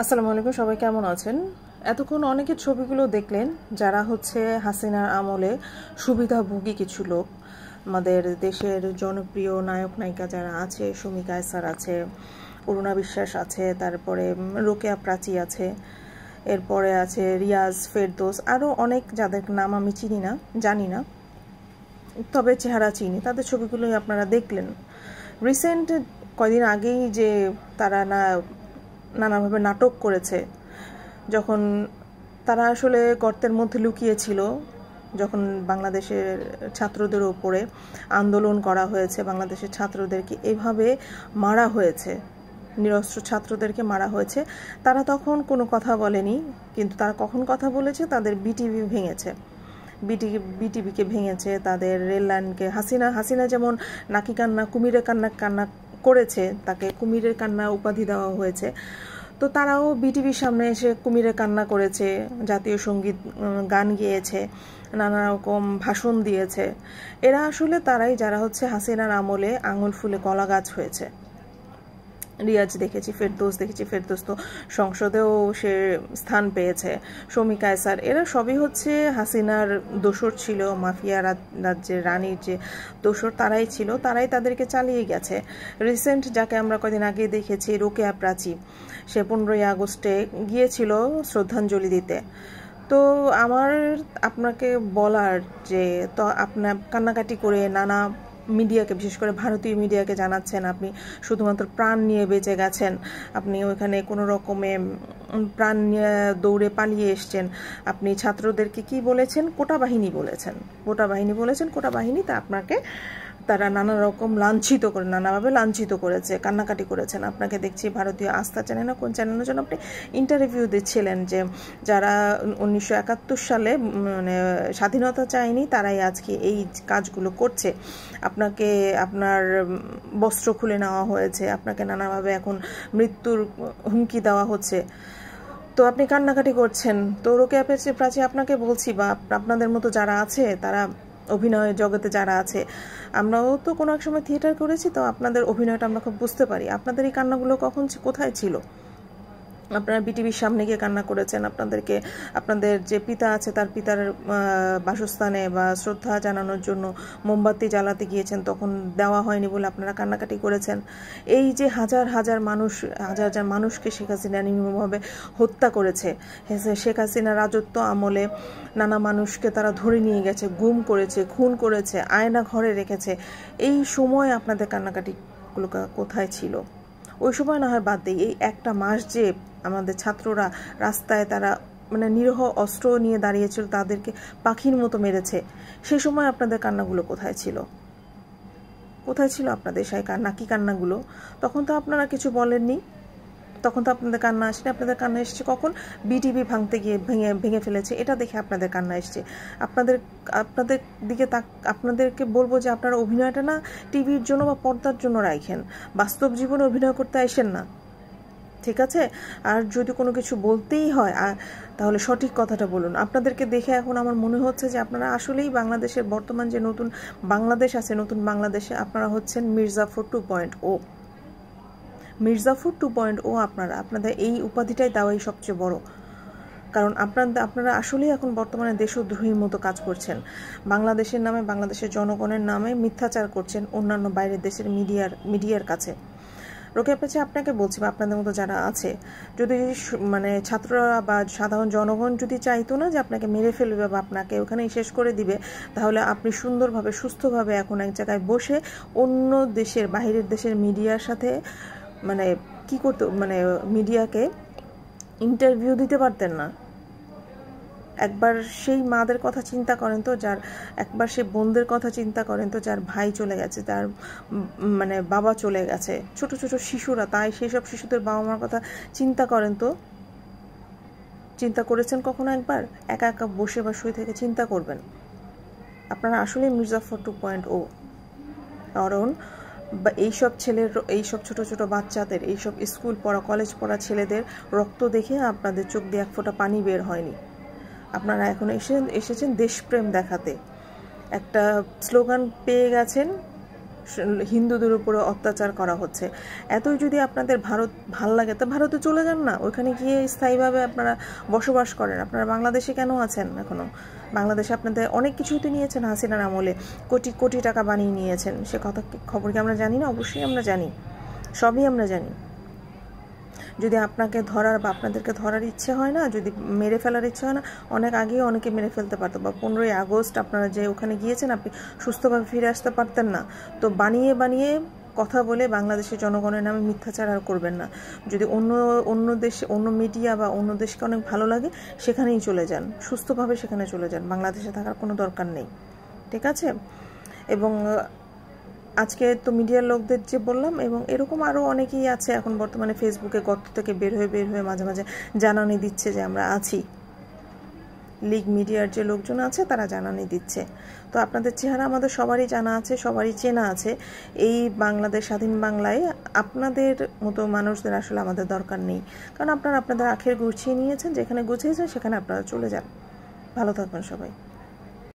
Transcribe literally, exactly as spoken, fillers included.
আসসালামু আলাইকুম, সবাই কেমন আছেন? এতক্ষণ অনেকের ছবিগুলো দেখলেন যারা হচ্ছে হাসিনার আমলে সুবিধাভোগী কিছু লোক। আমাদের দেশের জনপ্রিয় নায়ক নায়িকা যারা আছে, সুমি কায়সার আছে, অরুণা বিশ্বাস আছে, তারপরে রোকেয়া প্রাচী আছে, এরপরে আছে রিয়াজ, ফেরদৌস, আরও অনেক যাদের নাম আমি চিনি না, জানি না, তবে চেহারা চিনি। তাদের ছবিগুলোই আপনারা দেখলেন। রিসেন্ট কয়দিন আগেই যে তারা না নানাভাবে নাটক করেছে, যখন তারা আসলে গর্তের মধ্যে লুকিয়েছিল, যখন বাংলাদেশের ছাত্রদের উপরে আন্দোলন করা হয়েছে, বাংলাদেশের ছাত্রদেরকে এভাবে মারা হয়েছে, নিরস্ত্র ছাত্রদেরকে মারা হয়েছে, তারা তখন কোনো কথা বলেনি। কিন্তু তারা কখন কথা বলেছে? তাদের বিটিভি ভেঙেছে, বিটি বিটিভিকে ভেঙেছে, তাদের রেল লাইনকে। হাসিনা হাসিনা যেমন নাকি কান্না, কুমিরের কান্না কান্না করেছে, তাকে কুমিরের কান্না উপাধি দেওয়া হয়েছে, তো তারাও বিটিভির সামনে এসে কুমিরের কান্না করেছে, জাতীয় সঙ্গীত গান গেয়েছে, নানা রকম ভাষণ দিয়েছে। এরা আসলে তারাই যারা হচ্ছে হাসিনার আমলে আঙুল ফুলে কলা গাছ হয়েছে। রিয়াজ দেখেছি, ফেরদৌস দেখেছি, ফেরদৌস তো সংসদেও সে স্থান পেয়েছে, সুমি কায়সার, এরা সবই হচ্ছে হাসিনার দোসর ছিল, মাফিয়া রাজ্যের রানীর যে দোসর তারাই ছিল, তারাই তাদেরকে চালিয়ে গেছে। রিসেন্ট যাকে আমরা কদিন আগে দেখেছি, রোকেয়া প্রাচী, সে পনেরোই আগস্টে গিয়েছিল শ্রদ্ধাঞ্জলি দিতে। তো আমার আপনাকে বলার যে, তো আপনার কান্নাকাটি করে নানা মিডিয়াকে, বিশেষ করে ভারতীয় মিডিয়াকে জানাচ্ছেন আপনি শুধুমাত্র প্রাণ নিয়ে বেঁচে গেছেন, আপনি ওইখানে কোনো রকমে প্রাণ নিয়ে দৌড়ে পালিয়ে এসছেন। আপনি ছাত্রদেরকে কি বলেছেন? কোটা বাহিনী বলেছেন, কোটা বাহিনী বলেছেন, কোটা বাহিনীতে আপনাকে তারা নানা রকম লাঞ্ছিত করে, নানাভাবে লাঞ্ছিত করেছে, কান্নাকাটি করেছেন। আপনাকে দেখছি ভারতীয় আস্থা চ্যানেল না কোন চ্যানেলের জন্য আপনি ইন্টারভিউ দিচ্ছিলেন যে যারা উনিশশো একাত্তর সালে মানে স্বাধীনতা চায়নি, তারাই আজকে এই কাজগুলো করছে। আপনাকে আপনার বস্ত্র খুলে নেওয়া হয়েছে, আপনাকে নানাভাবে এখন মৃত্যুর হুমকি দেওয়া হচ্ছে, তো আপনি কান্নাকাটি করছেন। তো রোকেয়া প্রাচী আপনাকে বলছি, বা আপনাদের মতো যারা আছে, তারা অভিনয় জগতে যারা আছে, আমরাও তো কোনো এক সময় থিয়েটার করেছি, তো আপনাদের অভিনয়টা আমরা খুব বুঝতে পারি। আপনাদের এই কান্নাগুলো কখন কোথায় ছিল? আপনারা বিটিভির সামনে গিয়ে কান্না করেছেন, আপনাদেরকে আপনাদের যে পিতা আছে তার পিতার বাসস্থানে বা শ্রদ্ধা জানানোর জন্য মোমবাতি জ্বালাতে গিয়েছেন, তখন দেওয়া হয়নি বলে আপনারা কান্নাকাটি করেছেন। এই যে হাজার হাজার মানুষ, হাজার হাজার মানুষকে শেখ হাসিনা নির্মমভাবে হত্যা করেছে, শেখ হাসিনা রাজত্ব আমলে নানা মানুষকে তারা ধরে নিয়ে গেছে, গুম করেছে, খুন করেছে, আয়না ঘরে রেখেছে। এই সময় আপনাদের কান্নাকাটিগুলো কোথায় ছিল? ওই সময় না হয় বাদ দিই, এই একটা মাস যে আমাদের ছাত্ররা রাস্তায় তারা মানে নিরহ অস্ত্র নিয়ে দাঁড়িয়েছিল, তাদেরকে পাখির মতো মেরেছে, সে সময় আপনাদের কান্নাগুলো কোথায় ছিল? কোথায় ছিল আপনাদের সেই কান্না, কি কান্নাগুলো? তখন তো আপনারা কিছু বলেননি, তখন তো আপনাদের কান্না আসেনি। আপনাদের কান্না এসছে কখন? বিটিভি ভাঙতে গিয়ে ভেঙে ভেঙে ফেলেছে, এটা দেখে আপনাদের কান্না এসছে। আপনাদের আপনাদের দিকে তাক আপনাদেরকে বলবো যে আপনারা অভিনয়টা না টিভির জন্য বা পর্দার জন্য রাখেন, বাস্তব জীবনে অভিনয় করতে আসেন না, ঠিক আছে? আর যদি কোনো কিছু বলতেই হয় তাহলে সঠিক কথাটা বলুন। আপনাদেরকে দেখে এখন আমার মনে হচ্ছে যে আপনারা আসলেই বাংলাদেশের বর্তমান যে নতুন বাংলাদেশ আছে, নতুন বাংলাদেশে আপনারা হচ্ছেন Mir Jafar two point o Mir Jafar two point o আপনারা, আপনাদের এই উপাধিটাই দেওয়াই সবচেয়ে বড়। কারণ আপনাদের আপনারা আসলেই এখন বর্তমানে দেশদ্রোহীর মতো কাজ করছেন, বাংলাদেশের নামে, বাংলাদেশের জনগণের নামে মিথ্যাচার করছেন অন্যান্য বাইরের দেশের মিডিয়ার মিডিয়ার কাছে। রোকেয়া প্রাচী আপনাকে বলছি, বা আপনাদের মতো যারা আছে, যদি মানে ছাত্ররা বা সাধারণ জনগণ যদি চাইতো না যে আপনাকে মেরে ফেলবে বা আপনাকে ওখানেই শেষ করে দিবে, তাহলে আপনি সুন্দরভাবে সুস্থভাবে এখন এক জায়গায় বসে অন্য দেশের, বাহিরের দেশের মিডিয়ার সাথে মানে কি করতে, মানে মিডিয়াকে ইন্টারভিউ দিতে পারতেন না। একবার সেই মাদের কথা চিন্তা করেন তো, যার একবার সেই বোনদের কথা চিন্তা করেন তো, যার ভাই চলে গেছে, তার মানে বাবা চলে গেছে, ছোট ছোট শিশুরা, তাই সেই সব শিশুদের বাবা মার কথা চিন্তা করেন তো। চিন্তা করেছেন কখনো একবার? একা একা বসে বা শুয়ে থেকে চিন্তা করবেন। আপনারা আসলে মির্জাফর টু পয়েন্ট ও। কারণ বা এইসব ছেলের, এইসব ছোট ছোট বাচ্চাদের, এইসব স্কুল পড়া, কলেজ পড়া ছেলেদের রক্ত দেখে আপনাদের চোখ দিয়ে এক ফোঁটা পানি বের হয়নি। আপনারা এখন এসে এসেছেন দেশপ্রেম দেখাতে, একটা স্লোগান পেয়ে গেছেন হিন্দুদের উপরে অত্যাচার করা হচ্ছে। এতই যদি আপনাদের ভারত ভাল লাগে তা ভারতে চলে যান না, ওইখানে গিয়ে স্থায়ীভাবে আপনারা বসবাস করেন। আপনারা বাংলাদেশে কেন আছেন এখনো? বাংলাদেশে আপনাদের অনেক কিছুই তো নিয়েছেন হাসিনার আমলে, কোটি কোটি টাকা বানিয়ে নিয়েছেন, সে কথা খবর কি আমরা জানি না? অবশ্যই আমরা জানি, সবই আমরা জানি। যদি আপনাকে ধরার বা আপনাদেরকে ধরার ইচ্ছে হয় না, যদি মেরে ফেলার ইচ্ছে হয় না, অনেক আগেই অনেকে মেরে ফেলতে পারতো। বা পনেরোই আগস্ট আপনারা যে ওখানে গিয়েছেন, আপনি সুস্থভাবে ফিরে আসতে পারতেন না? তো বানিয়ে বানিয়ে কথা বলে বাংলাদেশের জনগণের নামে মিথ্যাচার আর করবেন না। যদি অন্য অন্য দেশে অন্য মিডিয়া বা অন্য দেশকে অনেক ভালো লাগে, সেখানেই চলে যান, সুস্থভাবে সেখানে চলে যান, বাংলাদেশে থাকার কোনো দরকার নেই, ঠিক আছে? এবং আজকে তো মিডিয়ার লোকদের যে বললাম, এবং এরকম আরও অনেকেই আছে এখন বর্তমানে ফেসবুকে গর্ত থেকে বের হয়ে বের হয়ে মাঝে মাঝে জানানি দিচ্ছে যে আমরা আছি। লিগ মিডিয়ার যে লোকজন আছে তারা জানানি দিচ্ছে। তো আপনাদের চেহারা আমাদের সবারই জানা আছে, সবারই চেনা আছে। এই বাংলাদেশ স্বাধীন বাংলায় আপনাদের মতো মানুষদের আসলে আমাদের দরকার নেই, কারণ আপনারা আপনাদের আখের গুছিয়ে নিয়েছেন, যেখানে গুছিয়েছেন সেখানে আপনারা চলে যান। ভালো থাকবেন সবাই।